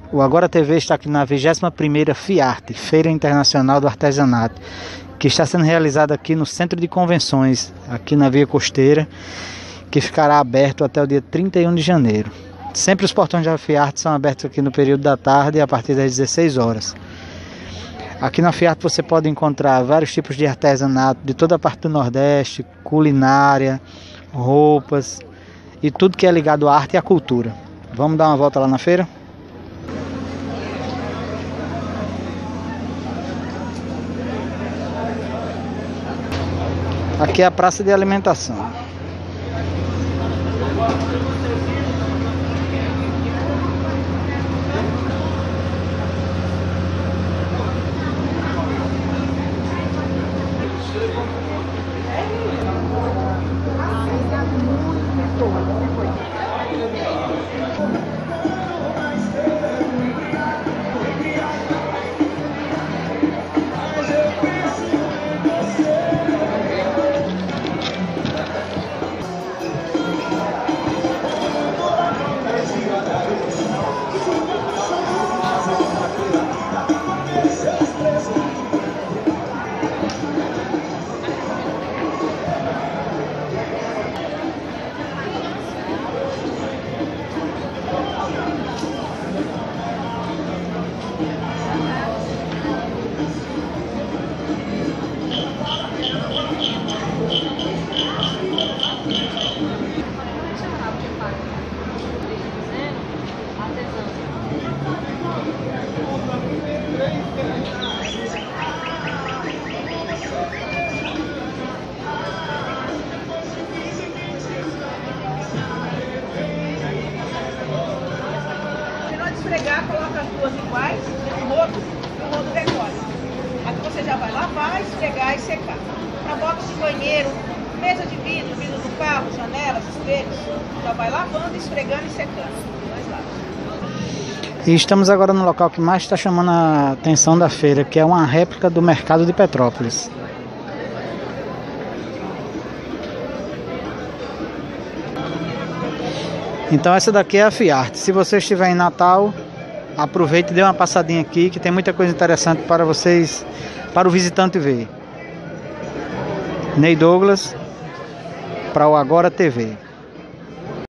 O Agora TV está aqui na 21ª FIARTE, Feira Internacional do Artesanato, que está sendo realizada aqui no Centro de Convenções, aqui na Via Costeira, que ficará aberto até o dia 31 de janeiro. Sempre os portões da FIARTE são abertos aqui no período da tarde, a partir das 16 horas. Aqui na FIARTE você pode encontrar vários tipos de artesanato de toda a parte do Nordeste, culinária, roupas e tudo que é ligado à arte e à cultura. Vamos dar uma volta lá na feira? Aqui é a praça de alimentação. Esfregar, coloca as duas iguais, o rodo decora. Aqui você já vai lavar, esfregar e secar. Para box de banheiro, mesa de vidro, vidro do carro, janelas, espelhos, já vai lavando, esfregando e secando. Dois lados. E estamos agora no local que mais está chamando a atenção da feira, que é uma réplica do mercado de Petrópolis. Então essa daqui é a FIARTE. Se você estiver em Natal, aproveite e dê uma passadinha aqui, que tem muita coisa interessante para vocês, para o visitante ver. Ney Douglas, para o Agora TV.